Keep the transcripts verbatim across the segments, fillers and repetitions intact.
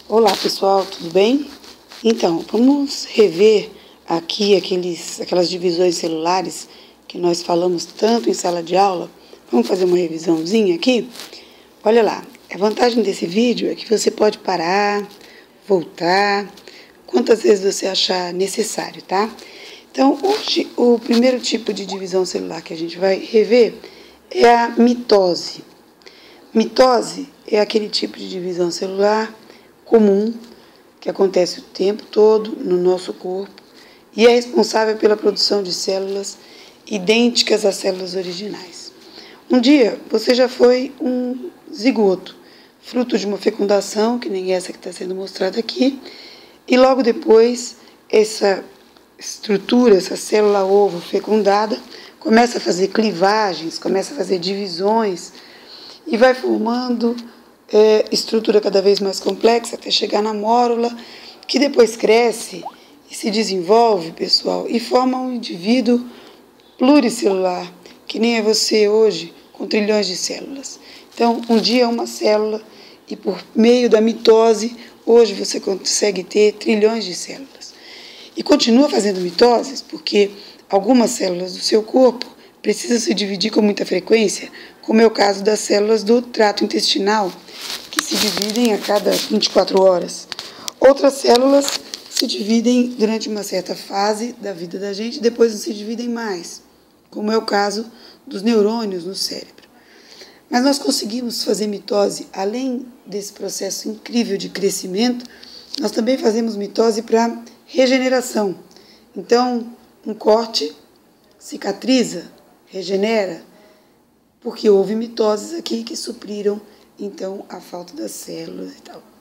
Olá pessoal, tudo bem? Então, vamos rever aqui aqueles, aquelas divisões celulares que nós falamos tanto em sala de aula. Vamos fazer uma revisãozinha aqui? Olha lá, a vantagem desse vídeo é que você pode parar, voltar, quantas vezes você achar necessário, tá? Então, hoje, o primeiro tipo de divisão celular que a gente vai rever é a mitose. Mitose é aquele tipo de divisão celular comum, que acontece o tempo todo no nosso corpo e é responsável pela produção de células idênticas às células originais. Um dia você já foi um zigoto, fruto de uma fecundação, que nem essa que está sendo mostrada aqui, e logo depois essa estrutura, essa célula ovo fecundada, começa a fazer clivagens, começa a fazer divisões e vai formando É, estrutura cada vez mais complexa até chegar na mórula, que depois cresce e se desenvolve, pessoal, e forma um indivíduo pluricelular, que nem é você hoje, com trilhões de células. Então, um dia é uma célula e por meio da mitose, hoje você consegue ter trilhões de células. E continua fazendo mitoses, porque algumas células do seu corpo precisam se dividir com muita frequência, como é o caso das células do trato intestinal, que se dividem a cada vinte e quatro horas. Outras células se dividem durante uma certa fase da vida da gente, depois não se dividem mais, como é o caso dos neurônios no cérebro. Mas nós conseguimos fazer mitose, além desse processo incrível de crescimento, nós também fazemos mitose para regeneração. Então, um corte cicatriza, regenera, porque houve mitoses aqui que supriram, então, a falta das células e tal.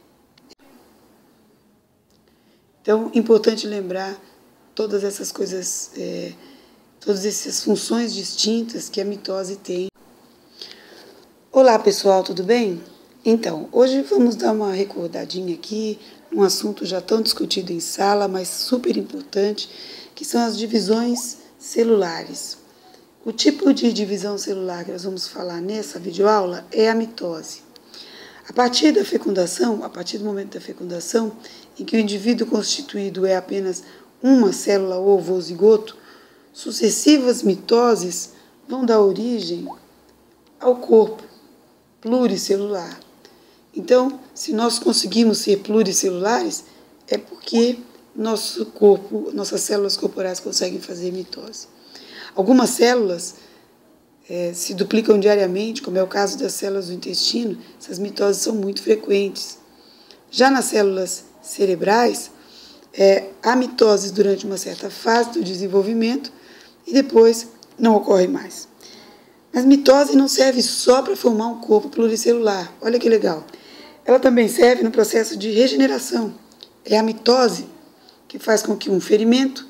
Então, importante lembrar todas essas coisas, é, todas essas funções distintas que a mitose tem. Olá, pessoal, tudo bem? Então, hoje vamos dar uma recordadinha aqui, um assunto já tão discutido em sala, mas super importante, que são as divisões celulares. O tipo de divisão celular que nós vamos falar nessa videoaula é a mitose. A partir da fecundação, a partir do momento da fecundação, em que o indivíduo constituído é apenas uma célula ovo ou zigoto, sucessivas mitoses vão dar origem ao corpo pluricelular. Então, se nós conseguimos ser pluricelulares, é porque nosso corpo, nossas células corporais conseguem fazer mitose. Algumas células é, se duplicam diariamente, como é o caso das células do intestino, essas mitoses são muito frequentes. Já nas células cerebrais, é, há mitose durante uma certa fase do desenvolvimento e depois não ocorre mais. Mas mitose não serve só para formar um corpo pluricelular, olha que legal. Ela também serve no processo de regeneração. É a mitose que faz com que um ferimento,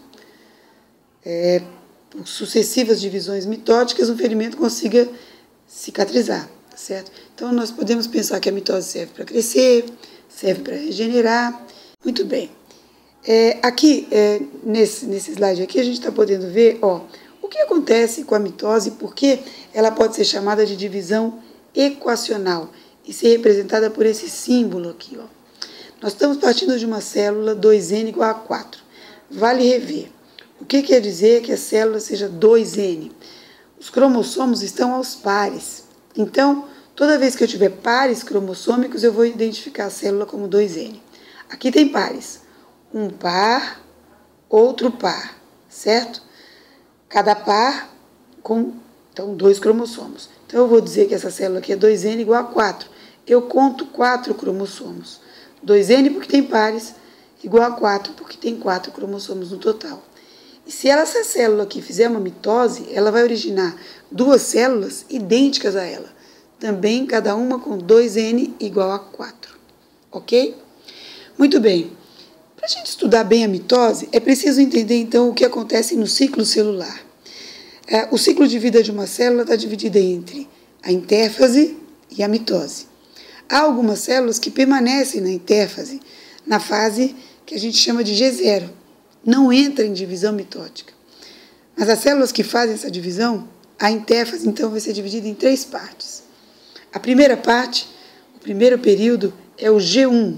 é, por sucessivas divisões mitóticas, um ferimento consiga cicatrizar, certo? Então, nós podemos pensar que a mitose serve para crescer, serve para regenerar. Muito bem. É, aqui, é, nesse, nesse slide aqui, a gente está podendo ver, ó, o que acontece com a mitose e por que ela pode ser chamada de divisão equacional e ser representada por esse símbolo aqui, ó. Nós estamos partindo de uma célula dois N igual a quatro. Vale rever. O que quer dizer que a célula seja dois N? Os cromossomos estão aos pares. Então, toda vez que eu tiver pares cromossômicos, eu vou identificar a célula como dois N. Aqui tem pares. Um par, outro par, certo? Cada par com, então, dois cromossomos. Então, eu vou dizer que essa célula aqui é dois N igual a quatro. Eu conto quatro cromossomos. dois N porque tem pares, igual a quatro porque tem quatro cromossomos no total. E se essa célula aqui fizer uma mitose, ela vai originar duas células idênticas a ela, também cada uma com dois N igual a quatro, ok? Muito bem, para a gente estudar bem a mitose, é preciso entender então o que acontece no ciclo celular. É, o ciclo de vida de uma célula está dividido entre a intérfase e a mitose. Há algumas células que permanecem na intérfase, na fase que a gente chama de G zero. Não entra em divisão mitótica. Mas as células que fazem essa divisão, a intérfase então vai ser dividida em três partes. A primeira parte, o primeiro período, é o G um,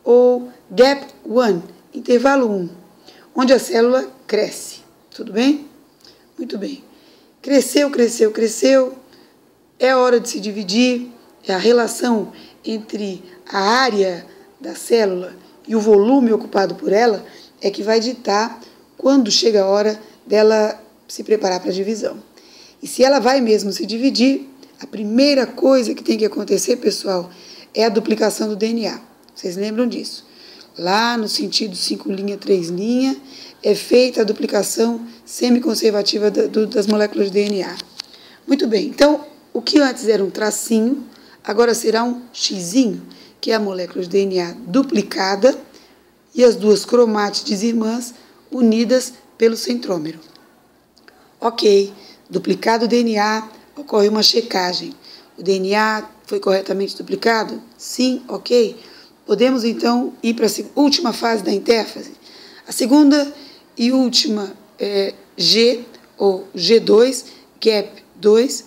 ou Gap um, intervalo um, onde a célula cresce. Tudo bem? Muito bem. Cresceu, cresceu, cresceu. É hora de se dividir. É a relação entre a área da célula e o volume ocupado por ela é que vai ditar quando chega a hora dela se preparar para a divisão. E se ela vai mesmo se dividir, a primeira coisa que tem que acontecer, pessoal, é a duplicação do D N A. Vocês lembram disso? Lá no sentido cinco linha, três linha, é feita a duplicação semiconservativa das moléculas de D N A. Muito bem, então, o que antes era um tracinho, agora será um xizinho, que é a molécula de D N A duplicada e as duas cromátides irmãs unidas pelo centrômero. Ok, duplicado o D N A, ocorre uma checagem. O D N A foi corretamente duplicado? Sim, ok. Podemos, então, ir para a última fase da intérfase. A segunda e última é G, ou G dois, Gap dois.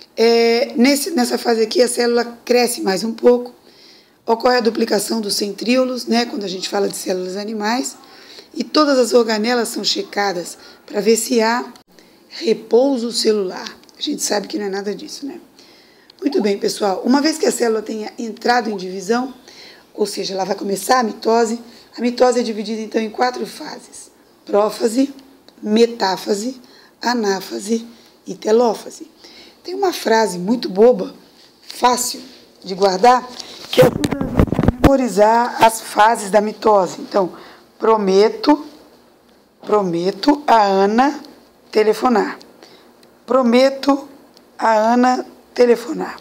É, nesse, nessa fase aqui, a célula cresce mais um pouco. Ocorre a duplicação dos centríolos, né, quando a gente fala de células animais. E todas as organelas são checadas para ver se há repouso celular. A gente sabe que não é nada disso, né? Muito bem, pessoal. Uma vez que a célula tenha entrado em divisão, ou seja, ela vai começar a mitose, a mitose é dividida, então, em quatro fases. Prófase, metáfase, anáfase e telófase. Tem uma frase muito boba, fácil de guardar, que ajuda a memorizar as fases da mitose. Então, prometo, prometo a Ana telefonar. Prometo a Ana telefonar.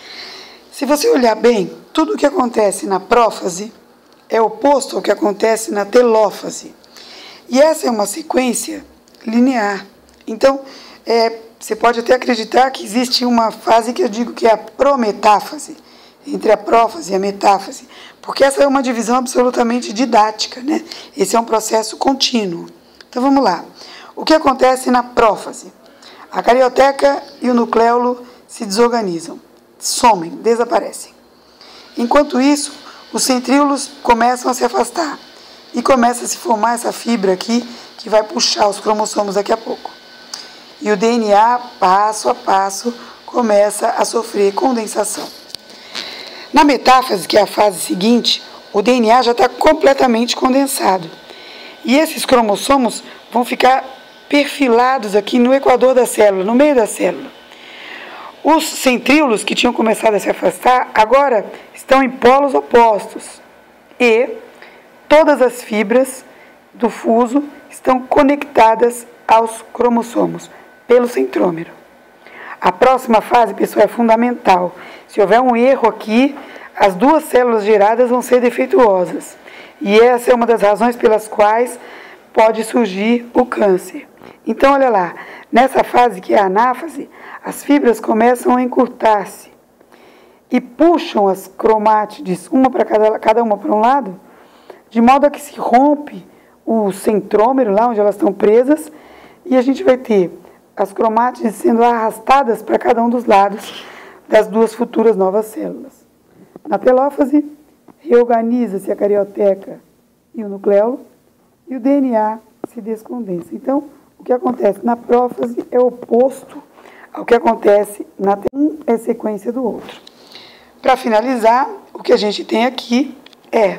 Se você olhar bem, tudo o que acontece na prófase é oposto ao que acontece na telófase. E essa é uma sequência linear. Então, é, você pode até acreditar que existe uma fase que eu digo que é a prometáfase, entre a prófase e a metáfase, porque essa é uma divisão absolutamente didática, né? Esse é um processo contínuo. Então, vamos lá. O que acontece na prófase? A carioteca e o nucleolo se desorganizam, somem, desaparecem. Enquanto isso, os centríolos começam a se afastar e começa a se formar essa fibra aqui que vai puxar os cromossomos daqui a pouco. E o D N A, passo a passo, começa a sofrer condensação. Na metáfase, que é a fase seguinte, o D N A já está completamente condensado. E esses cromossomos vão ficar perfilados aqui no equador da célula, no meio da célula. Os centríolos que tinham começado a se afastar, agora estão em polos opostos. E todas as fibras do fuso estão conectadas aos cromossomos pelo centrômero. A próxima fase, pessoal, é fundamental. Se houver um erro aqui, as duas células geradas vão ser defeituosas. E essa é uma das razões pelas quais pode surgir o câncer. Então, olha lá, nessa fase que é a anáfase, as fibras começam a encurtar-se e puxam as cromátides, uma para cada, cada uma para um lado, de modo a que se rompe o centrômero, lá onde elas estão presas, e a gente vai ter as cromátides sendo arrastadas para cada um dos lados das duas futuras novas células. Na telófase, reorganiza-se a carioteca e o nucleolo, e o D N A se descondensa. Então, o que acontece na prófase é oposto ao que acontece na telófase. Um é sequência do outro. Para finalizar, o que a gente tem aqui é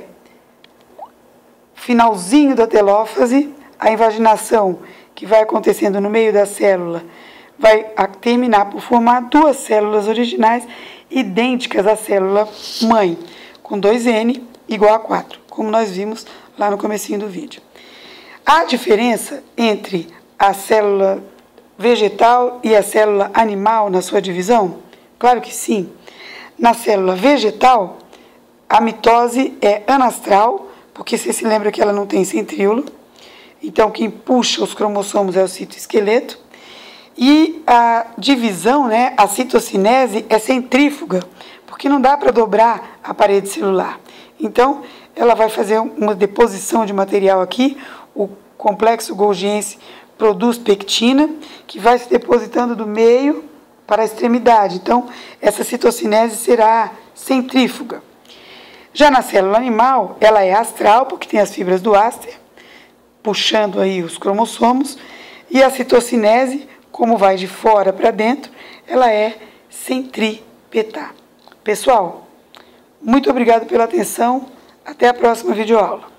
finalzinho da telófase, a invaginação que vai acontecendo no meio da célula vai terminar por formar duas células originais idênticas à célula mãe, com dois N igual a quatro, como nós vimos lá no comecinho do vídeo. Há diferença entre a célula vegetal e a célula animal na sua divisão? Claro que sim. Na célula vegetal, a mitose é anastral, porque você se lembra que ela não tem centríolo, então quem puxa os cromossomos é o citoesqueleto, e a divisão, né, a citocinese, é centrífuga, porque não dá para dobrar a parede celular. Então, ela vai fazer uma deposição de material aqui, o complexo golgiense produz pectina, que vai se depositando do meio para a extremidade. Então, essa citocinese será centrífuga. Já na célula animal, ela é astral, porque tem as fibras do áster, puxando aí os cromossomos, e a citocinese, como vai de fora para dentro, ela é centrípeta. Pessoal, muito obrigado pela atenção, até a próxima videoaula.